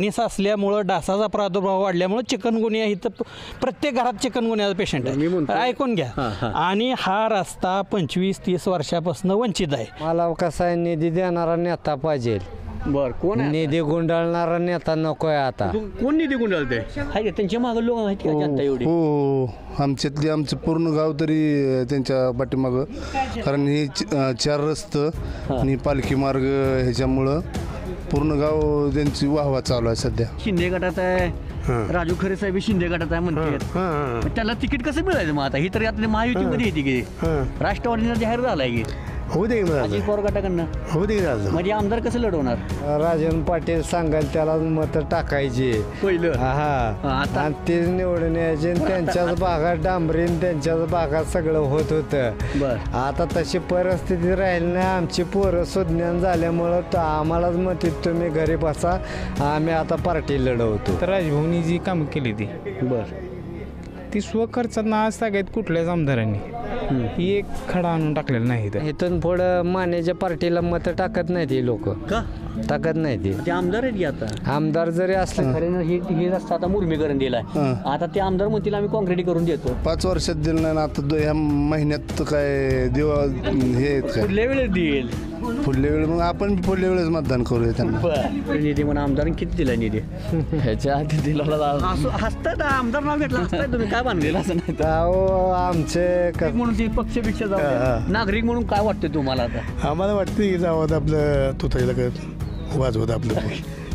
पाणी साचल्यामुळं डासाचा प्रादुर्भाव वाढल्यामुळं चिकनगुनिया इथं प्रत्येक घरात चिकनगुनियाचा पेशंट आहे. ऐकून घ्या. आणि हा रस्ता 25-30 वर्षापासून वंचित आहे. मला कसा आहे, निधी देणारा नेता पाहिजे. बर, कोण आहे? निधी गुंडाळणारा नेता नकोय आता. कोण निधी गुंडाळते? हाय का त्यांच्या मागे लोक आहेत का जनता एवढी? हो, आमचं पूर्ण गाव तरी त्यांच्या पाठीमागं, कारण ही 4 रस्तं आणि पालखी मार्ग ह्याच्यामुळं पूर्ण गाव त्यांची वाहवा चालू आहे सध्या. शिंदे गटात आहे, राजू खरे साहेब शिंदे गटात आहे म्हणते. त्याला तिकीट कसं मिळायचं मग आता? ही तर यातली महायुतीमध्ये येते की राष्ट्रवादीनं जाहीर झालाय की होऊ दे अजित पवार गटाकडनं होऊ दे. म्हणजे आमदार कसं लढवणार? राजन पाटील सांगाल त्याला मत टाकायची पहिलं. आता आणि ते निवडून यायचे. त्यांच्याच भागात डांबरीन, त्यांच्याच भागात सगळं होत होतं. बर, आता तशी परिस्थिती राहिली नाही. आमची पोरं सुज्ञान झाल्यामुळं तर आम्हालाच म्हणतात तुम्ही घरी बसा, आम्ही आता पार्टी लढवतो. तर राजभवनी जी कामं केली बर, ती स्वखर्चात ना आज सगळ्यात कुठल्याच आमदारांनी ही एक खडा आणून टाकलेला नाही. इथून पुढं मानेच्या पार्टीला मत टाकत नाही ती लोक, का टाकत नाही ती. ते आमदार आहेत की आता? आमदार जरी असले खरे हे रस्ता आता मुरमीकरण दिलाय. आता ते आमदार म्हणतील आम्ही कॉन्क्रीट करून देतो. 5 वर्षात दिलं नाही ना, आता ह्या महिन्यात काय दिवा हे काय कुठल्या वेळेस देईल? पुढल्या वेळेस मग आपण पुढल्या वेळेस मतदान करूया त्यांना. निधी म्हणून आमदार किती दिलाय निधी? ह्याच्या आधी दिला हसतात आमदार नाव घेतलं, हसताय तुम्ही. काय बांधलेलं असं नाही आमचे म्हणून ते पक्षपेक्षा जाऊ. नागरिक म्हणून काय वाटतं तुम्हाला आता? आम्हाला वाटतं की जावं आपलं तुताईला वाजवत आपलं.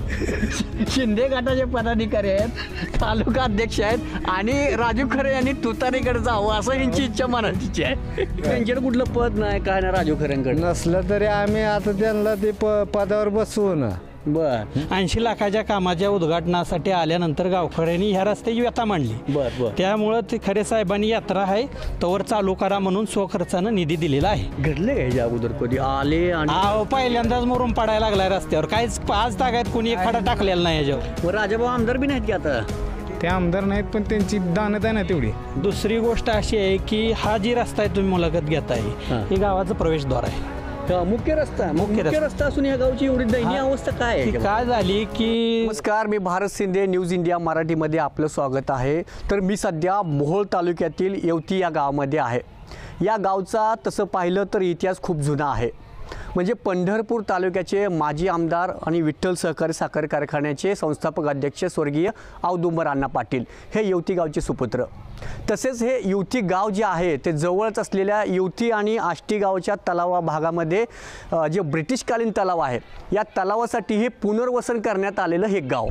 शिंदे गटाचे पदाधिकारी आहेत, तालुका अध्यक्ष आहेत आणि राजू खरे यांनी तुतारीकडे जावं असं यांची इच्छा मनाची आहे. त्यांच्याकडे कुठलं पद नाही, काय नाही राजू खऱ्यांकडे. नसलं तरी आम्ही आता त्यांना ते पदावर बसवू ना. बर, 80 लाखाच्या कामाच्या उद्घाटनासाठी आल्यानंतर गावकऱ्यांनी ह्या रस्त्याची व्यथा मांडली. बर बर. त्यामुळं ते खरे साहेबांनी यात्रा आहे तोवर चालू करा म्हणून स्वखर्चानं निधी दिलेला आहे. घडले का ह्याच्या अगोदर कधी आले? आणि पहिल्यांदाच मुरुम पडायला लागलाय रस्त्यावर. काहीच आज तागायत कोणी एक खडा टाकलेला नाही याच्यावर. राजाभाऊ आमदार बी नाहीत की आता? ते आमदार नाहीत, पण त्यांची दानत आहे ना तेवढी. दुसरी गोष्ट अशी आहे की हा जी रस्ता आहे तुम्ही मुलाखत घेताय ही गावाचं प्रवेशद्वार आहे. मुख्य रस्ता असून या गावची एवढी दयनीय अवस्था काय आहे? काय झाली की नमस्कार, मी भारत शिंदे, न्यूज इंडिया मराठीमध्ये आपलं स्वागत आहे. तर मी सध्या मोहोळ तालुक्यातील येवती या गावामध्ये आहे. या गावचा तसं पाहिलं तर इतिहास खूप जुना आहे. म्हणजे पंढरपूर तालुक्याचे माजी आमदार आणि विठ्ठल सहकारी साखर कारखान्याचे संस्थापक अध्यक्ष स्वर्गीय औदुंबर अण्णा पाटील हे येवती गावचे सुपुत्र. तसेच हे येवती गाव जे आहे ते जवळच असलेल्या येवती आणि आष्टी गावच्या तलावा भागामध्ये जे ब्रिटिशकालीन तलाव आहे या तलावासाठी हे पुनर्वसन करण्यात आलेलं हे गाव.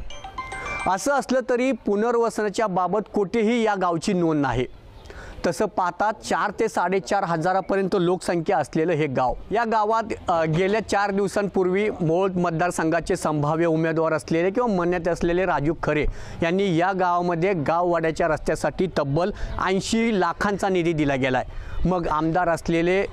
असं असलं तरी पुनर्वसनाच्या बाबत कुठेही या गावची नोंद नाही. तसं पाहता 4 ते 4.5 हजारापर्यंत लोकसंख्या असलेलं हे गाव. या गावात गेल्या 4 दिवसांपूर्वी मोहोळ मतदारसंघाचे संभाव्य उमेदवार असलेले किंवा म्हणण्यात असलेले राजू खरे यांनी या गावामध्ये गाववाड्याच्या रस्त्यासाठी तब्बल 80 लाखांचा निधी दिला गेला आहे. मग आमदार असलेले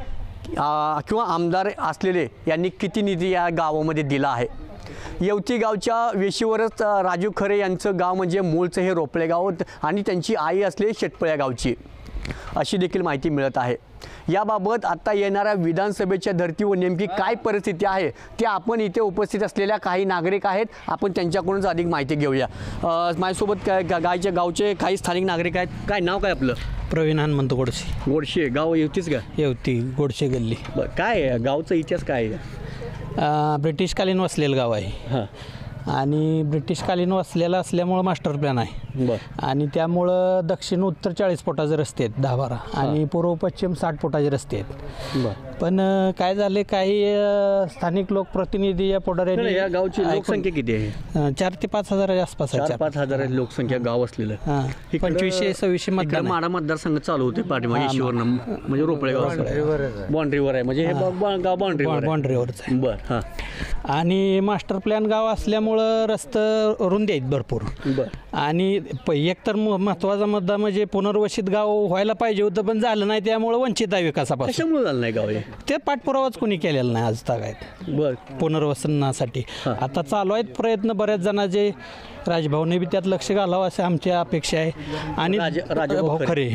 किंवा आमदार असलेले यांनी किती निधी या गावामध्ये दिला आहे? येवती गावच्या वेशीवरच राजू खरे यांचं गाव म्हणजे मूळचं हे रोपळे गाव आणि त्यांची आई असलेली शेटपळ्या गावची अशी देखील माहिती मिळत आहे. याबाबत आता येणाऱ्या विधानसभेच्या धर्तीवर नेमकी काय परिस्थिती आहे ते आपण इथे उपस्थित असलेल्या काही नागरिक आहेत, आपण त्यांच्याकडूनच अधिक माहिती घेऊया. माझ्यासोबत गावचे काही स्थानिक नागरिक आहेत. काय नाव काय आपलं? प्रवीण हनुमंत गोडसे. गोडशे गाव येवतीच का? येवती गोडशे गल्ली. काय गावचा इतिहास काय आहे? ब्रिटिशकालीन वसलेलं गाव आहे आणि ब्रिटिशकालीन वसलेलं असल्यामुळं मास्टर प्लॅन आहे. आणि त्यामुळं दक्षिण उत्तर 40 फुटाचे रस्ते आहेत 10-12 आणि पूर्व पश्चिम 60 फुटाचे रस्ते आहेत. पण काय झाले, काही स्थानिक लोकप्रतिनिधी या पुढाऱ्यांनी या गावची लोकसंख्या किती आहे? 4 ते 5 हजाराच्या आसपास आहे. 4-5 हजार लोकसंख्या गाव असलेलं. 2500-2600 मतदान. माडा मतदारसंघ चालू होते पाठीमागे ईश्वरनं, म्हणजे रोपळे गाव बाउंड्रीवर आहे. म्हणजे हे गाव बाउंड्रीवरच आहे. बरं. आणि मास्टर प्लॅन गाव असल्यामुळं रस्ते रुंदी आहेत भरपूर. आणि एकतर महत्वाचा मुद्दा म्हणजे पुनर्वसित गाव व्हायला पाहिजे होतं पण झालं नाही, त्यामुळे वंचित आहे विकासापासून. कशामुळे झालं नाही गाव? ते पाठपुरावाच कोणी केलेला नाही आज तागायत पुनर्वसनासाठी. आता चालू आहेत प्रयत्न बऱ्याच जणांचे. राजभाऊने बी त्यात लक्ष घालावं अशी आमची अपेक्षा आहे. आणि भाऊ खरे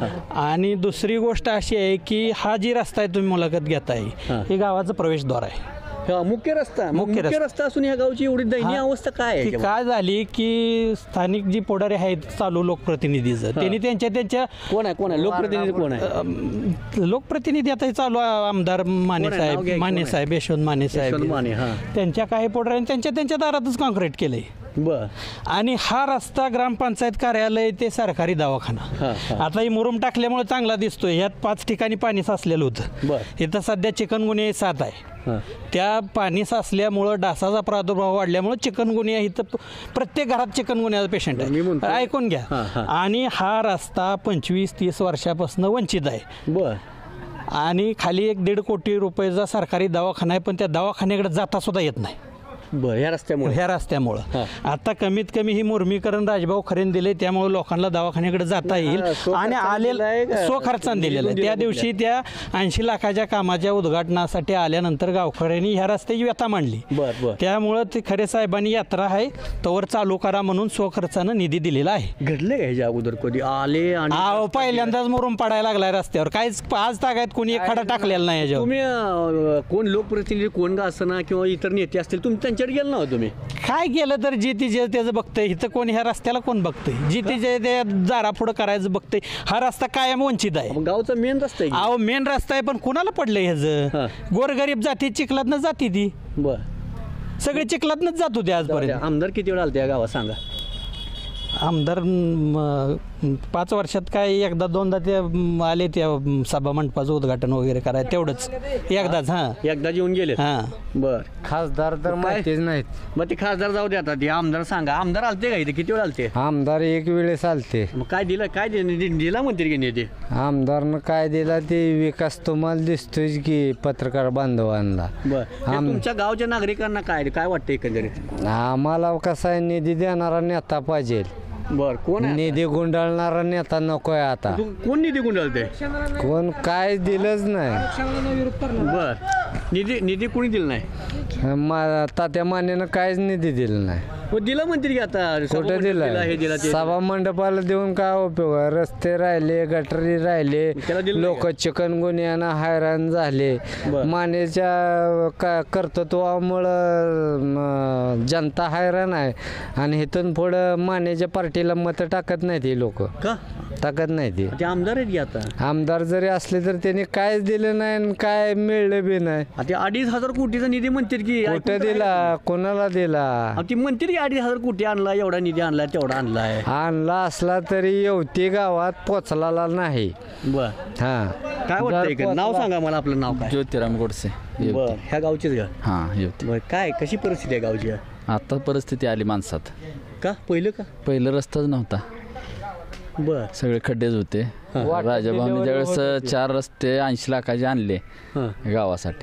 आणि दुसरी गोष्ट अशी आहे की हा जी रस्ता आहे तुम्ही मुलाखत घेताय हे गावाचं प्रवेशद्वार आहे. मुख्य रस्ता मुख्य मुख्य रस्ता असून या गावची एवढी दयनीय अवस्था काय ती आहे काय झाली की स्थानिक जी पुढारी आहेत चालू लोकप्रतिनिधीचं त्यांनी त्यांच्या कोण आहे लोकप्रतिनिधी कोण आहे लोकप्रतिनिधी आता हे चालू आमदार माने कोण आहे? नाव घ्या साहेब की माने कोण आहे? साहेब यशवंत माने यशवंत साहेब माने, हां. त्यांच्या काही पुढाऱ्यांनी त्यांच्या दारातच कॉन्क्रीट केलंय बर आणि हा रस्ता ग्रामपंचायत कार्यालय ते सरकारी दवाखाना आता ही मुरुम टाकल्यामुळे चांगला दिसतोय ह्यात 5 ठिकाणी पाणी साचलेलं होतं बर इथं सध्या चिकनगुनिया 7 आहे त्या पाणी साचल्यामुळं डासाचा प्रादुर्भाव वाढल्यामुळं चिकनगुनिया इथं प्रत्येक घरात चिकनगुनियाचा पेशंट मी म्हणतो- आहे ऐकून घ्या आणि हा रस्ता 25-30 वर्षापासून वंचित आहे बर आणि खाली 1-1.5 कोटी रुपयाचा सरकारी दवाखाना आहे पण त्या दवाखान्याकडे जाता सुद्धा येत नाही बर ह्या रस्त्यामुळे ह्या रस्त्यामुळं आता कमीत कमी ही मुर्मीकरण राजभाऊ खरेन दिले त्यामुळे लोकांना दवाखान्याकडे जाता येईल आणि आलेलं स्वखर्चाने दिलेलं आहे त्या दिवशी त्या 80 लाखाच्या कामाच्या उद्घाटनासाठी आल्यानंतर गावकऱ्यांनी ह्या रस्त्याची व्यथा मांडली बर बर त्यामुळं ते खरे साहेबांनी यात्रा आहे तोवर चालू करा म्हणून स्वखर्चानं निधी दिलेला आहे घडले का ह्याच्या अगोदर कधी आले आणि पहिल्यांदाच मुरुम पडायला लागलाय रस्त्यावर काहीच आज तागायत कोणी एक खडा टाकलेला नाही याच्यावर तुम्ही कोण लोकप्रतिनिधी कोण का असना किंवा इतर नेते असतील तुम्ही त्यांच्याकडे गेलं ना तुम्ही काय केलं तर जी ती जे त्याचं बघतंय इथं कोण ह्या रस्त्याला कोण बघतंय जी ती जे ते जारापुढं करायचं बघतंय हा रस्ता कायम वंचित आहे मग गावचा मेन रस्ता आहे अहो मेन रस्ता आहे पण कुणाला पडलंय ह्याचं गोरगरीब जाती चिखलातनं जाती ती बर सगळे चिखलातनंच जात होते आजपर्यंत आमदार किती वेळा आलते या गावात सांगा आमदार 5 वर्षात काय एकदा दोनदा ते आले त्या सभा मंडपाचं उद्घाटन वगैरे करायला तेवढंच एकदाच एकदा येऊन गेले बर खासदार तर माहितीच नाहीत मग ते खासदार जाऊ दे आता ते आमदार सांगा आमदार आलते का इथे किती वेळ आलते आमदार एक वेळेस आलते मग काय दिलं काय दिला म्हणते की नेते आमदारनं काय दिला ते विकास तुम्हाला दिसतोय की पत्रकार बांधवांना बर तुमच्या गावच्या नागरिकांना काय काय वाटतं एकंदरीत आम्हाला कसा आहे निधी देणारा नेता पाहिजे बर कोण आहे निधी गुंडाळणारा नेता नकोय आता कोण निधी गुंडाळते कोण काय दिलंच नाही बर निधी कोणी दिला नाही तात्या मानेनं काहीच निधी दिला नाही मग दिला म्हणते की आता कुठे हे दिला दिला ते दिला. सभा मंडपाला देऊन काय उपयोग आहे? रस्ते राहिले गटरी राहिले त्याला दिलं लोक चिकनगुनियानं हैराण झाले मानेच्या कर्तृत्वामुळं जनता हैराण आहे आणि इथून पुढं मानेच्या पार्टीला मतं टाकत नाहीत ही लोक का टाकत नाही ती ते आमदार आहेत की आता आमदार जरी असले तर त्यांनी कायच दिलं नाही आणि काय मिळलं बी नाही ते 2,500 कोटीचा निधी म्हणतात की कुठं दिला कोणाला दिला ती म्हणते की 2,500 कोटी आणला एवढा निधी आणलाय तेवढा आणलाय आणला असला तरी येवती गावात पोचला नाही बर हा काय वाटतंय नाव सांगा मला आपलं नाव काय ज्योतिराम गोडसे बर ह्या गावचेच का हां येते बर काय कशी परिस्थिती आहे गावची आता परिस्थिती आली माणसात का पहिलं का पहिलं रस्ताच नव्हता बर सगळे खड्डेच होते राजाभाऊने ज्यावेळेस 4 रस्ते 80 लाखाचे आणले गावासाठी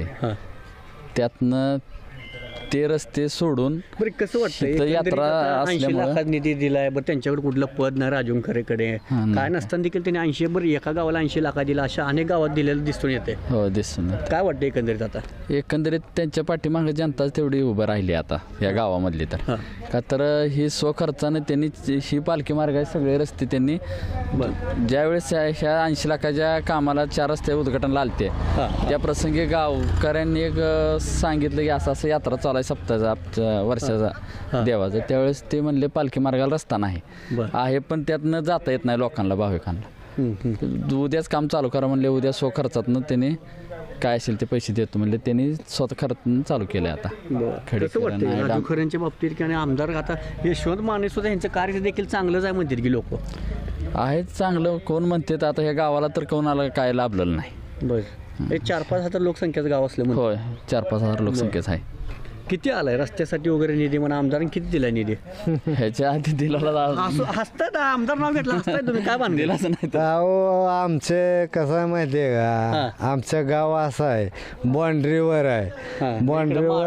त्यातनं ते रस्ते सोडून बरं कसं वाटतं इथं यात्रा 80 असल्यामुळं- लाखात निधी दिलाय बरं त्यांच्याकडे कुठलं पद नाही राजून खरेकडे काय नसताना देखील त्यांनी 80 बरं एका गावाला 80 लाखा दिला अशा अनेक गावात दिलेलं दिसून येते हो दिसून काय वाटतं एकंदरीत आता एकंदरीत त्यांच्या पाठीमागे जनता तेवढी उभं राहिली आता या गावामधली तर का तर ही स्वखर्चानं त्यांनी ही पालखी मार्ग आहे सगळे रस्ते त्यांनी ज्यावेळेस ह्या 80 लाखाच्या कामाला 4 रस्ते उद्घाटनला आलते त्या प्रसंगी गावकऱ्यांनी एक सांगितलं की असं यात्रा चालू आहे सप्ताहाचा वर्षाचा देवाचा त्यावेळेस ते म्हणले पालखी मार्गाला रस्ता नाही आहे पण त्यातनं जाता येत नाही लोकांना भाविकांना उद्याच काम चालू करा म्हणले उद्या स्वखर्चातनं त्यांनी काय असेल ते पैसे देतो म्हणले त्यांनी स्वतः खर्चातून चालू केलं आता कसं वाटतं राजू खरेंच्या बाबतीत आणि आमदार आता यशवंत माने सुद्धा यांचं कार्य देखील चांगलंच आहे म्हणतात की लोक आहेत चांगलं कोण म्हणतात आता ह्या गावाला तर कोणाला काय लाभलेलं नाही बरं एक 4-5 हजार लोकसंख्याचं गाव असलं म्हणजे होय 4-5 हजार लोकसंख्याच आहे किती आलाय रस्त्यासाठी वगैरे निधी म्हणा आमदारांनी किती दिलाय निधी ह्याच्या आधी दिला हसतात आमदार नाव घेतलं हसताय तुम्ही काय बांधलेलं दिलाच नाही तर. अहो आमचे कसं आहे माहितीये का आमचं गाव असं आहे बाँड्रीवर आहे बाँड्रीवर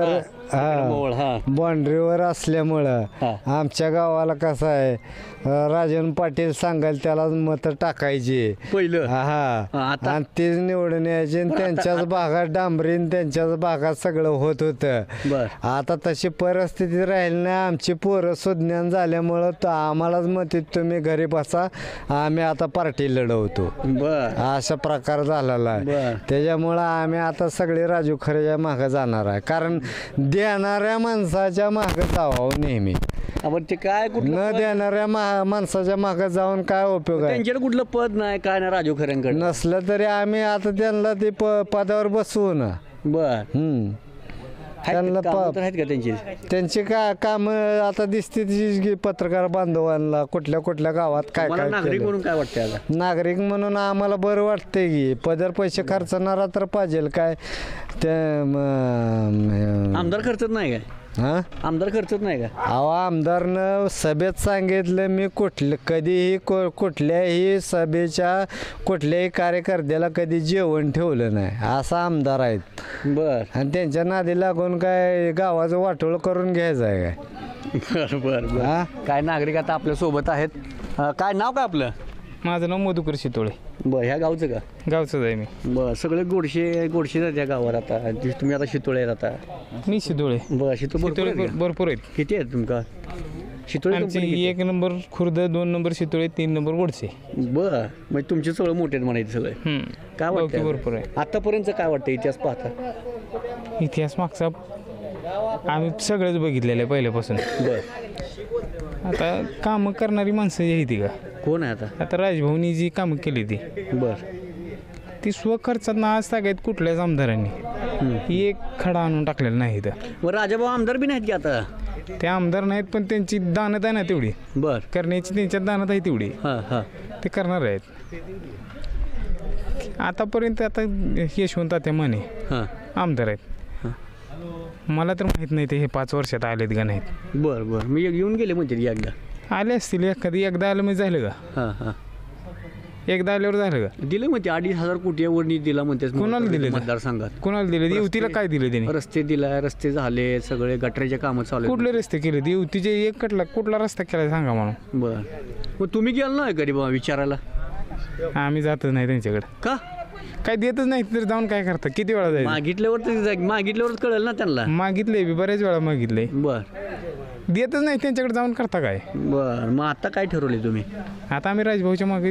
मोहोळ, हा. बाउंड्रीवर असल्यामुळं हा. आमच्या गावाला कसं आहे राजन पाटील सांगाल त्याला मतं टाकायची पहिलं. हा, हा आता? आणि तेच निवडून यायचे आणि त्यांच्याच भागात डांबरीन त्यांच्याच भागात सगळं होत होतं. बर. आता तशी परिस्थिती राहील नाही. आमची पोरं सुज्ञान झाल्यामुळं तर आम्हालाच म्हणते तुम्ही घरी बसा, आम्ही आता पार्टी लढवतो. बर. असा प्रकार झालेला आहे. बर. त्याच्यामुळं आम्ही आता सगळे राजू खरेच्या मागं जाणार आहे. कारण देणाऱ्या माणसाच्या मागं जावं नेहमी. आपण ते काय कुठलं न देणाऱ्या माणसाच्या मागं जाऊन काय उपयोग आहे. त्यांच्याकडे कुठलं पद नाही काय नाही राजू खऱ्यांकडे. नसलं तरी आम्ही आता त्यांना ते पदावर बसवू ना. बर. त्यांना आहेत का त्यांची? त्यांची काम आता दिसते ती पत्रकार बांधवांना कुठल्या कुठल्या गावात काय मला काय नागरिक केलं. म्हणून काय वाटतं आता? नागरिक म्हणून आम्हाला बरं वाटतंय की पदर पैसे खर्चणारा तर पाहिजे काय ते आमदार खर्चत नाही काय? हा आमदार खर्चत नाही का? अहो आमदारनं सभेत सांगितलं मी कधीही कुठल्याही सभेच्या कुठल्याही कार्यकर्त्याला कधी जेवण ठेवलं नाही असा आमदार आहेत. बर. आणि त्यांच्या नादी लागून काय गावाचं वाटोळ करून घ्यायचं आहे काय. बर बर बर. हा? काय नागरिक आता आपल्या सोबत आहेत. काय नाव काय आपलं? माझं नाव मधुकर शितोळे, बर. ह्या गावचं का? गावचंच आहे मी. बर. सगळे गोडशे आहेत या गावावर आता. तुम्ही आता शितोळे आहेत आता. मी शितोळे. बर. शितोळे भरपूर आहेत. किती आहेत तुमका? शितोळे आमची कंपनी किती? 1 number Khurd, 2 number Shitole, 3 number Godse. बर. मग तुमचे सगळं मोठे आहेत म्हणायचे सगळे. काय गावठी वाटतं भरपूर आहे. आतापर्यंत काय वाटतं इतिहास पाहता? इतिहास मागचा आम्ही सगळंच बघितलेलं आहे पहिल्यापासून. बर. आता कामं करणारी माणसं जी आहे ती का, कोण आहे आता? आता राजभाऊनी जी कामं केली बर. ती स्वखर्चात ना आज सगळ्यात कुठल्याच आमदारांनी एक खडा आणून टाकलेला नाही इथं. मग राजाभाऊ आमदार बी नाहीत की आता? ते आमदार नाहीत पण त्यांची दानत आहे ना तेवढी बर. करण्याची, त्यांच्यात दानत आहे तेवढी हां हां. ते करणार आहेत. आतापर्यंत आता यशवंत तात्या माने हां. आमदार आहेत. मला तर माहीत नाही ते हे 5 वर्षात आलेत का नाहीत. बर बर. मी येऊन गेले म्हणते एकदा. आले असतील एकदा आलं म्हणजे झालं का? हां हां. एकदा आल्यावर झालं का? दिले म्हणते 2,500 कोटीवर निधी दिला म्हणते. कोणाला दिले? मतदारसंघात कोणाला दिले? युतीला काय दिलं त्यांनी? रस्ते दिलाय, रस्ते झाले सगळे, गटराचे कामं चालू आहेत. कुठले रस्ते केले? युतीचे एक कुठला रस्ता केला सांगा म्हणून. बर. मग तुम्ही गेला नाही कधी बाबा विचारायला? आम्ही जातच नाही त्यांच्याकडे. का? काय देतच नाही तर जाऊन काय करता? किती वेळा जायचं? मागितल्यावरच कळेल ना त्यांना. मागितले बी, बऱ्याच वेळा मागितले. बर. देतच नाही त्यांच्याकडे जाऊन करता काय? बर. मग आता काय ठरवले तुम्ही? आता आम्ही राजभाऊच्या मागे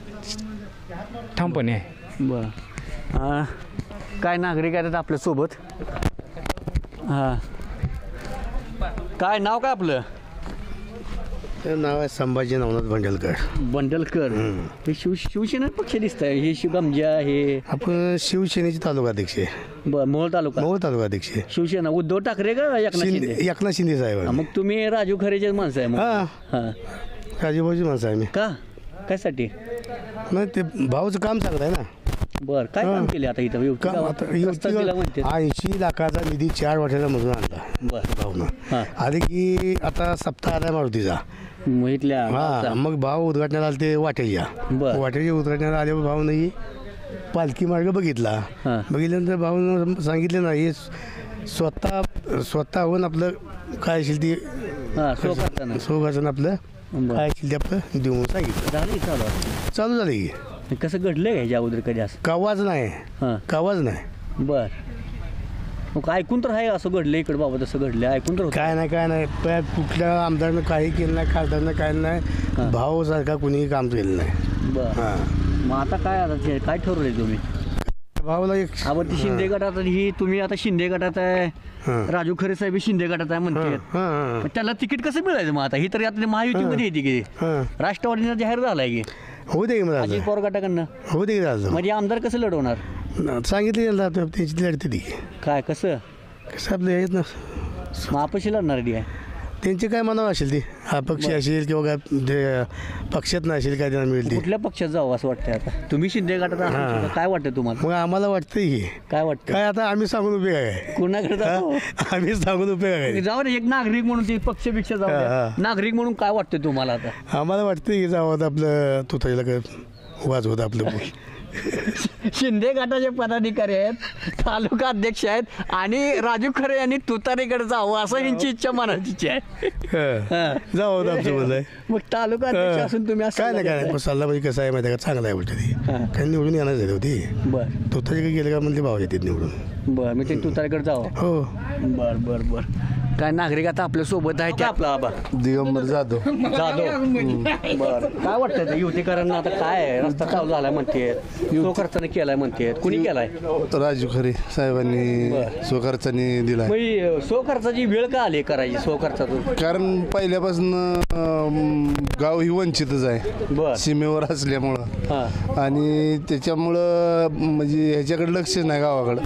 ठामपणे आहे. बर. काय नागरिक आहेत आपल्या सोबत? हां. काय नाव काय आपलं? नाव आहे संभाजी नवनाथ भांडेलकर. बंडलकर. हे शिवसेना पक्ष दिसत आहे. हे शिवगमजा हे आपण शिवसेनेचे तालुकाध्यक्ष आहे. बर. मोहोळ तालुका. मोहोळ तालुकाध्यक्ष आहे. शिवसेना उद्धव ठाकरे का एकनाथ शिंदे? एकनाथ शिंदे साहेब आहे. मग तुम्ही राजू खरेचे माणसं आहे मग? हा. हां. राजीभाऊची माणसं आहे मी. का? कायसाठी? नाही ते भाऊचं काम चांगलं आहे ना. बर. काय काम केले आता इथं? काम आता रस्ता दिला म्हणते. 80 लाखाचा निधी 4 वर्षाचा मधून आणला बर. भाऊनं. हां. आधी की आता सप्ताह आला मारुतीचा. मग इथल्या हा मग भाऊ उद्घाटनाला आले ते वाटेच्या. बर. वाटेच्या उद्घाटनाला आल्यावर भाऊनही पालखी मार्ग बघितला. हां. बघितल्यानंतर भाऊनं सांगितलं ना हे स्वतःहून आपलं काय असेल ती हां. सो करताना. सोगाचं आपलं बर. काय असेल ते आपलं देऊन सांगितलं. झालं चालू आहे. चालू झालं की. कसं घडलं का ह्याच्या अगोदर कधी असं? कावाच नाही. हां. कावाच नाही. बर. मग ऐकून तर आहे असं घडलं इकडं बाबा तसं घडलं ऐकून तर होतं. काय नाही कुठल्या आमदारनं काही केलं नाही, खासदारनं काय नाही. भाऊसारखा कुणीही काम केलं नाही. बर. हां. मग आता काय आता काय ठरवलंय तुम्ही? भाऊला एक आवडती शिंदे गटात ही तुम्ही आता शिंदे गटात आहे. हां. राजू खरे साहेब शिंदे गटात आहे म्हणते. हां. मग त्याला तिकीट कसं मिळायचं मग आता? ही तर आता महायुतीमध्ये येते की हां. राष्ट्रवादीनं जाहीर झालाय की होऊ दे की मला अजित पवार गटाकडनं. होऊ दे की झालं. म्हणजे आमदार कसं लढवणार? सांगितलं त्यांची लढते ती काय कसं? कसं आपलं आहेत ना मग आपशी लढणार आहे? त्यांची काय मनावर असेल ती अपक्ष असेल किंवा काय ते पक्षात नसेल काय त्यांना मिळते. कुठल्या पक्षात जावं असं वाटतंय आता? तुम्ही शिंदे गटात असाल, काय वाटतं तुम्हाला? मग आम्हाला वाटतं की काय वाटतं? काय आता आम्ही सांगून उपयोग आहे? कुणाकडे जातो? आम्ही सांगून उपयोग आहे? जाऊ दे, एक नागरिक म्हणून ते पक्षपेक्षा जाऊ द्या. नागरिक म्हणून काय वाटतं तुम्हाला आता? आम्हाला वाटतं की जावं आपलं तुताईला काय वाजवत आपलं शिंदे गटाचे पदाधिकारी आहेत, तालुका अध्यक्ष आहेत आणि राजू खरे यांनी तुतारीकडे जावं असं यांची इच्छा मनाची आहे. हां. जाऊ आमचं म्हणणं आहे. मग तालुका अध्यक्ष असून तुम्ही असं काय नाही काय नाही पण सल्ला म्हणजे कसं आहे माहिती आहे का चांगला आहे बोलते ती काही निवडून येणार झाली होती बर तो त्याच्या गेले का म्हणजे भाव येतात निवडून बर मी ते तुतारीकडे जावं. हो बर बर बर काय नागरिक आता आपल्या सोबत आहे ते आपला आबा दिगंबर जाधव बर काय वाटतं ते युतीकरांना आता काय आहे? रस्ता चालू झालाय म्हणते तो खर्चाने केलाय म्हणते कुणी केलाय राजू खरे साहेबांनी स्वखर्चाने दिलाय. मग सो खर्चाची वेळ का आली करायची सो खर्चातून कारण पहिल्यापासून गाव ही वंचितच आहे बर सीमेवर असल्यामुळं हां आणि त्याच्यामुळं म्हणजे ह्याच्याकडे लक्ष नाही गावाकडं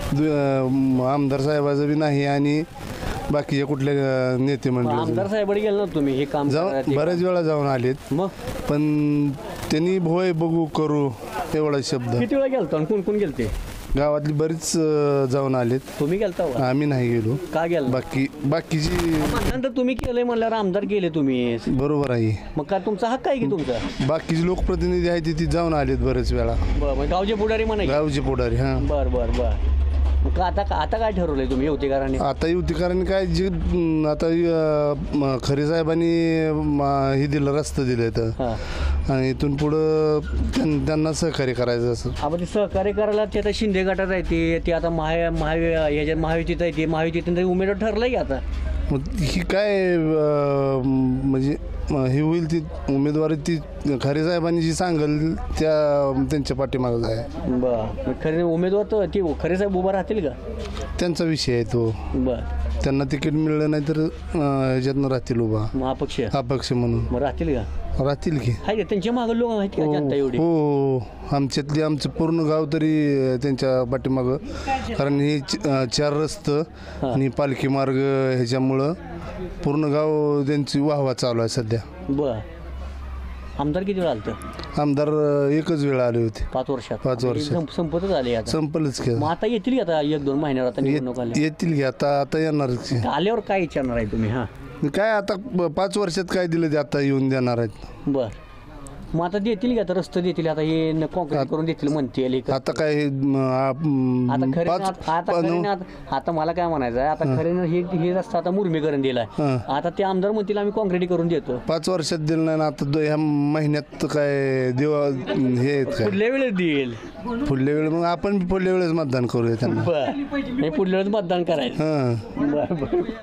आमदार साहेबाचं बी नाही आणि बाकीचे कुठले नेते मंडळी आमदार साहेबांनी गेलं ना तुम्ही हे काम जाऊन करायला? बऱ्याच वेळा जाऊन आलेत मग पण त्यांनी भोय बघू करू एवढा शब्द किती वेळा गेलतो आणि कोण कोण गेलते गावातली बरीच जाऊन आलेत. तुम्ही गेलता का? आम्ही नाही गेलो. का गेला बाकीची मतदान तर तुम्ही केलंय म्हणल्यावर आमदार गेले तुम्ही बरोबर आहे. मग काय तुमचा हक्क आहे की तुमचा बाकीचे लोकप्रतिनिधी आहेत ती जाऊन आलेत बरेच वेळा बरं मग गावचे पुढारी म्हणा गावचे पुढारी. हां बर बर बर मग आता काय ठरवलंय तुम्ही युतीकरांनी आता युतीकरांनी काय जे आता खरे साहेबांनी हे दिलं रस्तं दिलं तर हां आणि इथून पुढं त्यांना सहकार्य करायचं असं. आपण ते सहकार्य करायला ते आता शिंदे गटात आहे ते आता ह्याच्यात महायुतीत आहे ते महायुतीत उमेदवार ठरलंय की आता मग ही काय म्हणजे हे होईल ती उमेदवारी ती खरे साहेबांनी जी सांगेल त्यांच्या पाठीमागं आहे. बर खरे उमेदवार तर ते खरे साहेब उभा राहतील का त्यांचा विषय आहे तो. बर त्यांना तिकीट मिळलं नाही तर ह्याच्यातनं राहतील उभा महापक्ष अपक्ष म्हणून मग राहतील का राहतील की. आहे का त्यांच्या मागं लोक आहेत का जनता एवढी हो आमचं पूर्ण गाव तरी त्यांच्या पाठीमागं कारण हे 4 रस्तं आणि पालखी मार्ग ह्याच्यामुळं पूर्ण गाव त्यांची वाहवा चालू आहे सध्या. बर आमदार किती वेळ आलतं आमदार एकच वेळ आले होते 5 वर्षात 5 वर्ष. संपतच आले आता संपलंच की. मग आता येतील की आता 1-2 महिन्यावर आता निवडणूक आल्या येतील की आता येणारच की. आल्यावर काय विचारणार आहे तुम्ही हां काय आता 5 वर्षात काय दिलं ते आता येऊन देणार आहेत. बर मग आता देतील की आता रस्ते देतील आता हे कॉन्क्रीट करून देतील म्हणते आता काय आता खरे आता मला काय म्हणायचं आहे आता खरे हे रस्ता आता मुरमीकरण दिलाय हां. आता ते आमदार म्हणतील आम्ही कॉन्क्रीट करून देतो 5 वर्षात दिलं नाही ना आता ह्या महिन्यात काय देवा हे आहेत काय पुढल्या वेळेस देईल पुढल्या वेळ मग आपण पुढल्या वेळेस मतदान करूया त्यांना. बर पुढल्या वेळेस मतदान करायचं हां बर बर